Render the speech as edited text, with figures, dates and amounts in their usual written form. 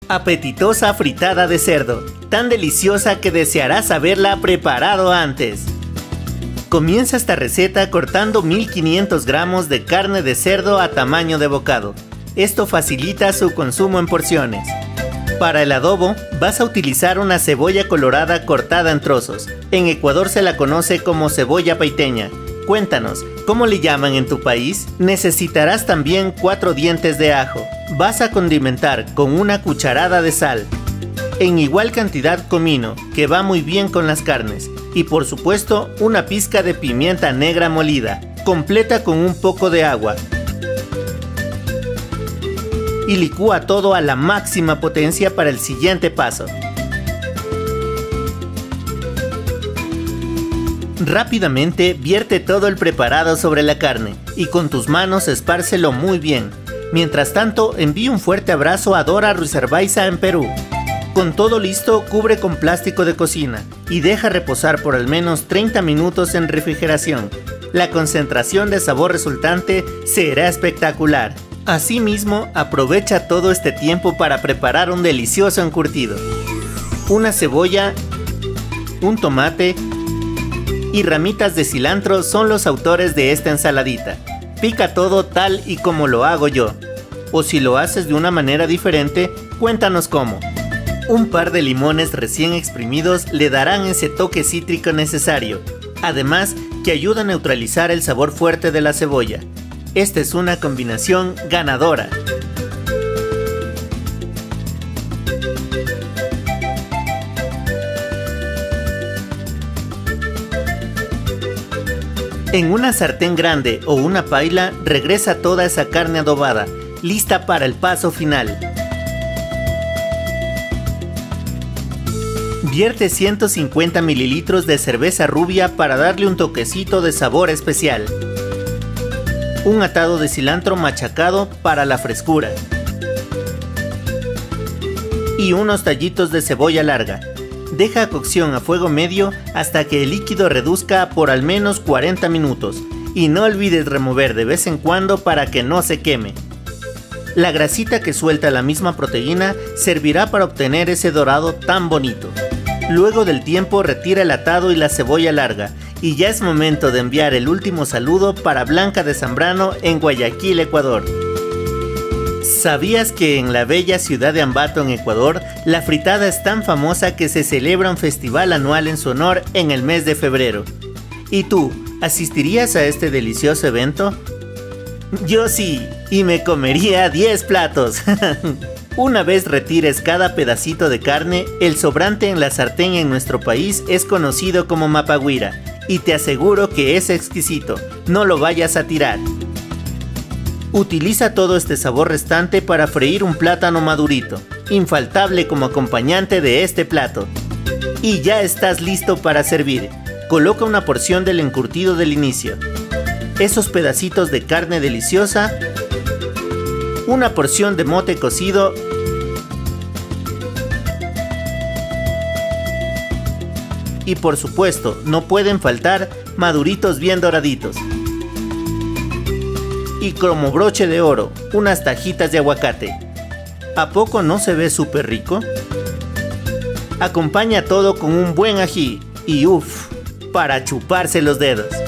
Apetitosa fritada de cerdo, tan deliciosa que desearás haberla preparado antes. Comienza esta receta cortando 1500 gramos de carne de cerdo a tamaño de bocado. Esto facilita su consumo en porciones. Para el adobo, vas a utilizar una cebolla colorada cortada en trozos. En Ecuador se la conoce como cebolla paiteña. Cuéntanos, ¿cómo le llaman en tu país? Necesitarás también 4 dientes de ajo. Vas a condimentar con una cucharada de sal. En igual cantidad comino, que va muy bien con las carnes. Y por supuesto, una pizca de pimienta negra molida. Completa con un poco de agua. Y licúa todo a la máxima potencia para el siguiente paso. Rápidamente vierte todo el preparado sobre la carne y con tus manos espárcelo muy bien. Mientras tanto, envío un fuerte abrazo a Dora Ruizarbaiza en Perú. Con todo listo, cubre con plástico de cocina y deja reposar por al menos 30 minutos en refrigeración. La concentración de sabor resultante será espectacular. Asimismo, aprovecha todo este tiempo para preparar un delicioso encurtido. Una cebolla, un tomate y ramitas de cilantro son los autores de esta ensaladita. Pica todo tal y como lo hago yo. O si lo haces de una manera diferente, cuéntanos cómo. Un par de limones recién exprimidos le darán ese toque cítrico necesario. Además, que ayuda a neutralizar el sabor fuerte de la cebolla. Esta es una combinación ganadora. En una sartén grande o una paila, regresa toda esa carne adobada, lista para el paso final. Vierte 150 mililitros de cerveza rubia para darle un toquecito de sabor especial. Un atado de cilantro machacado para la frescura. Y unos tallitos de cebolla larga. Deja cocción a fuego medio hasta que el líquido reduzca por al menos 40 minutos. Y no olvides remover de vez en cuando para que no se queme. La grasita que suelta la misma proteína servirá para obtener ese dorado tan bonito. Luego del tiempo retira el atado y la cebolla larga. Y ya es momento de enviar el último saludo para Blanca de Zambrano en Guayaquil, Ecuador. ¿Sabías que en la bella ciudad de Ambato, en Ecuador, la fritada es tan famosa que se celebra un festival anual en su honor en el mes de febrero? ¿Y tú, asistirías a este delicioso evento? Yo sí, y me comería 10 platos. Una vez retires cada pedacito de carne, el sobrante en la sartén en nuestro país es conocido como mapagüira. Y te aseguro que es exquisito, no lo vayas a tirar. Utiliza todo este sabor restante para freír un plátano madurito, infaltable como acompañante de este plato. Y ya estás listo para servir. Coloca una porción del encurtido del inicio, esos pedacitos de carne deliciosa, una porción de mote cocido y por supuesto, no pueden faltar maduritos bien doraditos. Y como broche de oro, unas tajitas de aguacate. ¿A poco no se ve súper rico? Acompaña todo con un buen ají y uff, para chuparse los dedos.